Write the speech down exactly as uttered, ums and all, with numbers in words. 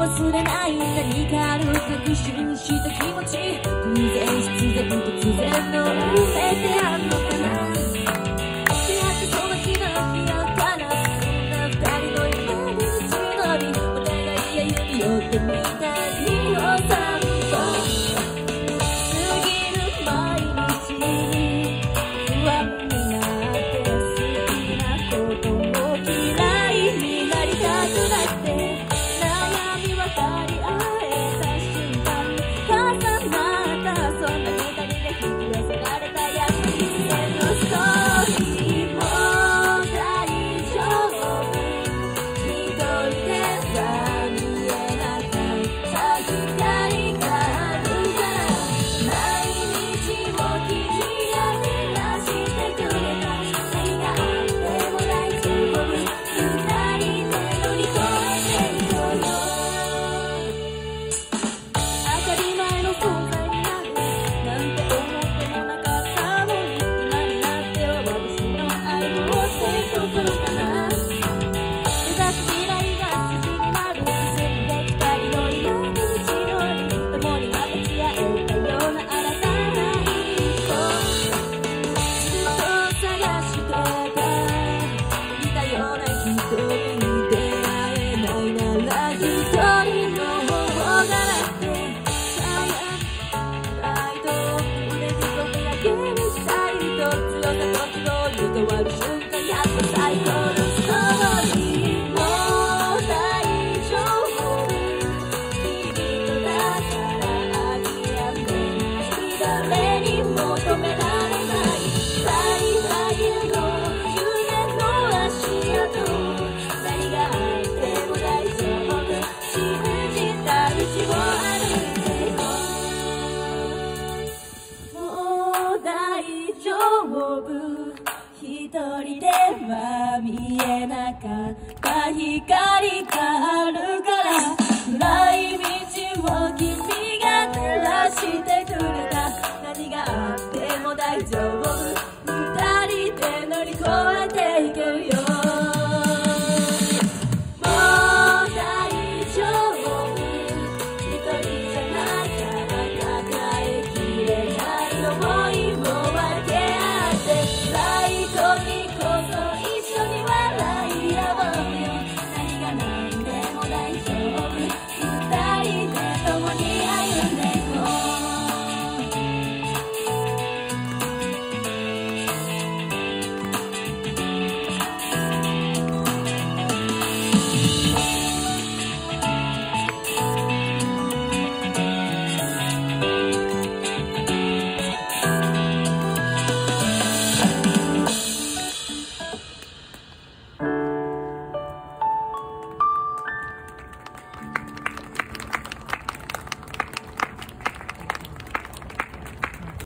忘れない何かある確信した気持ち偶然必然突然の埋めてあんのかな出会ってその日の日やかなそんな二人の今に道のりお互いへ行き寄ってみたいを散歩過ぎる毎日に不安になって好きなことも嫌いになりたくなって悩み分かり合えた瞬間重なったそんな二人で引き寄せられた約束のストーリーも大丈夫一人では見えなかった光があるから毎日を君が照らしてくれた何があっても大丈夫二人で乗り越えていこうよ当たり前の存在になるなんて思ってもなかったのに今になっては私の愛を持ってところかな目指す未来が筋になる進んできたりの今の道のり共に分かち合えたような新たな一歩ずっと探してた似たような人に出会えないなら一人の方が楽でライトを触れて輝けるスタイルと強さと希望に変わる瞬間やっと最高のストーリーもう大丈夫君とだから諦めない誰にも止められない二人だけの夢の足跡何があっても大丈夫信じた道を歩いていこうもう大丈夫一人では見えなかった光があるから暗い道を君が照らしてくれた何があっても大丈夫